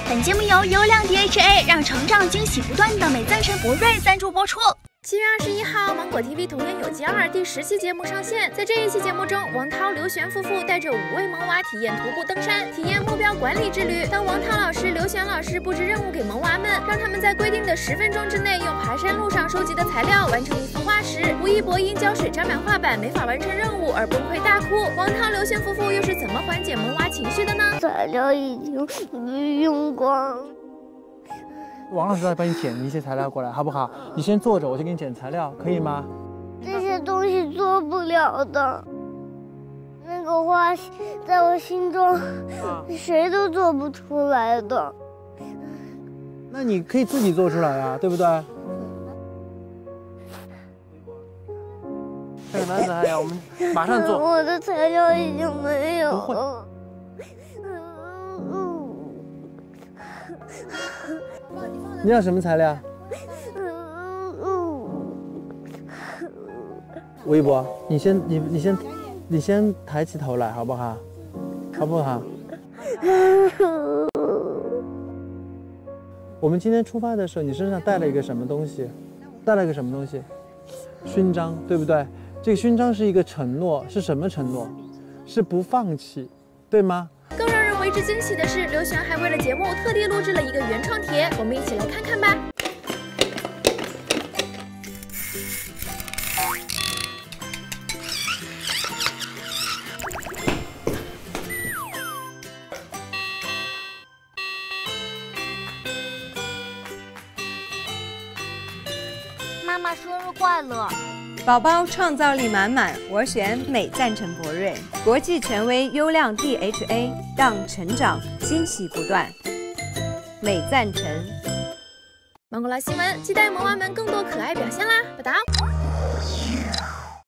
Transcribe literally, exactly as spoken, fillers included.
本节目由优亮 D H A 让成长惊喜不断的美赞臣博瑞赞助播出。七月二十一号，芒果 T V 童年有机二第十期节目上线。在这一期节目中，王涛、刘璇夫妇带着五位萌娃体验徒步登山，体验目标管理之旅。当王涛老师、刘璇老师布置任务给萌娃们，让他们在规定的十分钟之内用爬山路上收集的材料完成一幅画时，吴一博因胶水沾满画板没法完成任务而崩溃大哭。王涛、刘璇夫妇又是怎么缓解萌娃情绪的呢？ 材料已经用光。 王老师来帮你捡一些材料过来，好不好？你先坐着，我去给你捡材料，可以吗？ 这些东西做不了的，那个画在我心中，谁都做不出来的。 那你可以自己做出来呀，对不对？这个男子汉呀，我们马上做。 我的材料已经没有不会。你要什么材料？吴一博，你先，你你先，你先抬起头来，好不好？好不好？我们今天出发的时候，你身上带了一个什么东西？带了一个什么东西？勋章，对不对？这个勋章是一个承诺，是什么承诺？是不放弃，对吗？ 更让人为之惊喜的是，刘璇还为了节目特地录制了一个原创帖，我们一起来看看吧。 妈妈生日快乐！ 宝宝创造力满满，我选美赞臣博瑞，国际权威优亮 D H A， 让成长惊喜不断。美赞臣。 芒果捞新闻，期待萌娃们更多可爱表现啦！报道。